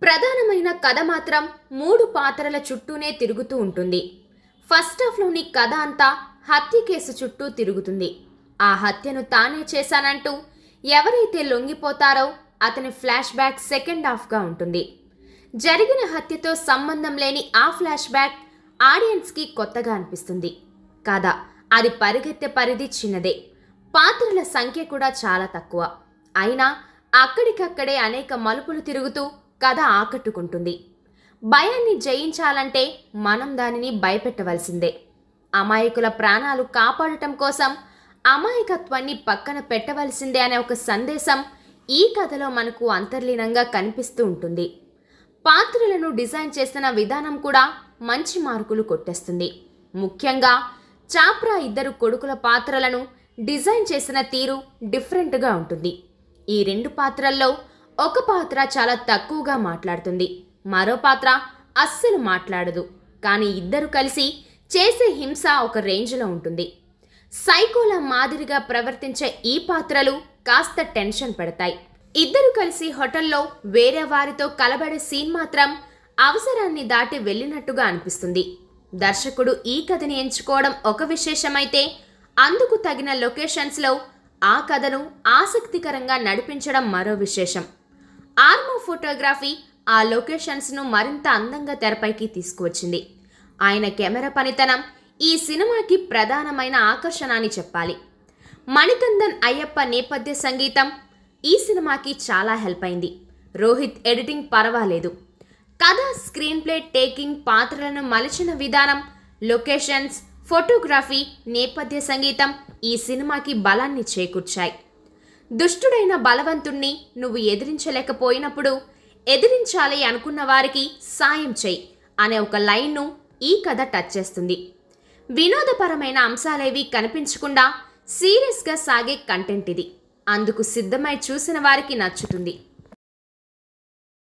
ప్రధానమైన కథ మాత్రం 3 పాత్రల చుట్టూనే తిరుగుతూ ఉంటుంది. ఫస్ట్ హాఫ్లోని కథ అంతా హత్య కేసు చుట్టూ తిరుగుతుంది. ఆ హత్యను తానే చేశానంటూ ఎవరైతే లొంగిపోతారో అతని ఫ్లాష్ బ్యాక్ సెకండ్ హాఫ్గా ఉంటుంది. జరిగిన హత్యతో సంబంధం లేని ఆ ఫ్లాష్ బ్యాక్ ఆడియన్స్కి కొత్తగా అనిపిస్తుంది. కథ అది పరిగెత్తే పరిధి చిన్నదే, పాత్రల సంఖ్య కూడా చాలా తక్కువ. అయినా అక్కడికక్కడే అనేక మలుపులు తిరుగుతూ కథ ఆకట్టుకుంటుంది. భయాన్ని జయించాలంటే మనం దానిని భయపెట్టవలసిందే. అమాయకుల ప్రాణాలు కాపాడటం కోసం అమాయకత్వాన్ని పక్కన పెట్టవలసిందే అనే ఒక సందేశం ఈ కథలో మనకు అంతర్లీనంగా కనిపిస్తూ ఉంటుంది. పాత్రలను డిజైన్ చేసిన విధానం కూడా మంచి మార్కులు కొట్టేస్తుంది. ముఖ్యంగా చాప్రా ఇద్దరు కొడుకుల పాత్రలను డిజైన్ చేసిన తీరు డిఫరెంట్గా ఉంటుంది. ఈ 2 పాత్రల్లో ఒక పాత్ర చాలా తక్కువగా మాట్లాడుతుంది, మరో పాత్ర అస్సలు మాట్లాడదు. కానీ ఇద్దరు కలిసి చేసే హింస ఒక రేంజ్లో ఉంటుంది. సైకోల మాదిరిగా ప్రవర్తించే ఈ పాత్రలు కాస్త టెన్షన్ పెడతాయి. ఇద్దరు కలిసి హోటల్లో వేరే వారితో కలబడే సీన్ మాత్రం అవసరాన్ని దాటి వెళ్ళినట్టుగా అనిపిస్తుంది. దర్శకుడు ఈ కథని ఎంచుకోవడం ఒక విశేషమైతే, అందుకు తగిన లొకేషన్స్లో ఆ కథను ఆసక్తికరంగా నడిపించడం మరో విశేషం. ఆర్మో ఫోటోగ్రఫీ ఆ లొకేషన్స్ను మరింత అందంగా తెరపైకి తీసుకువచ్చింది. ఆయన కెమెరా పనితనం ఈ సినిమాకి ప్రధానమైన ఆకర్షణ అని చెప్పాలి. మణికందన్ అయ్యప్ప నేపథ్య సంగీతం ఈ సినిమాకి చాలా హెల్ప్ అయింది. రోహిత్ ఎడిటింగ్ పర్వాలేదు. కథ, స్క్రీన్ ప్లే, టేకింగ్, పాత్రలను మలిచిన విధానం, లొకేషన్స్, ఫోటోగ్రఫీ, నేపథ్య సంగీతం ఈ సినిమాకి బలాన్ని చేకూర్చాయి. దుష్టుడైన బలవంతుణ్ణి నువ్వు ఎదిరించలేకపోయినప్పుడు ఎదిరించాలి అనుకున్న వారికి సాయం చేయి అనే ఒక లైన్ను ఈ కథ టచ్ చేస్తుంది. వినోదపరమైన అంశాలేవి కనిపించకుండా సీరియస్గా సాగే కంటెంట్ ఇది. అందుకు సిద్ధమై చూసిన వారికి నచ్చుతుంది.